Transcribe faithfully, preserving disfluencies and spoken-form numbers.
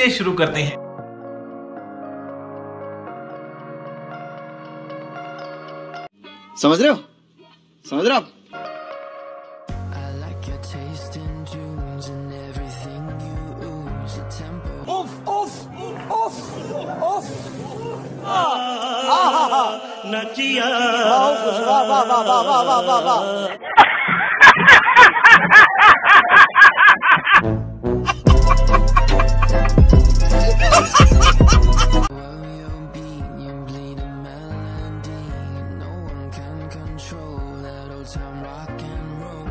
चलिए शुरू करते हैं। समझ रहे हो समझ रहे हो आप? नचिया Time rock and roll.